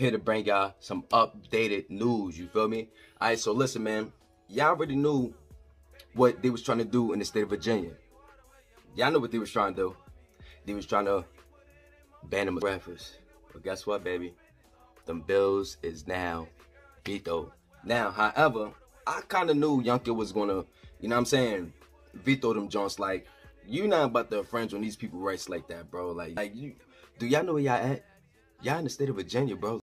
here to bring y'all some updated news, you feel me? Alright, so listen, man. Y'all already knew what they was trying to do in the state of Virginia. Y'all know what they was trying to do. They was trying to ban them breakfast. But guess what, baby? Them bills is now vetoed. Now, however, I kind of knew Youngkin was gonna, you know what I'm saying, veto them joints. Like, you not about to infringe on these people's rights like that, bro. Like you, do y'all know where y'all at? Y'all in the state of Virginia, bro.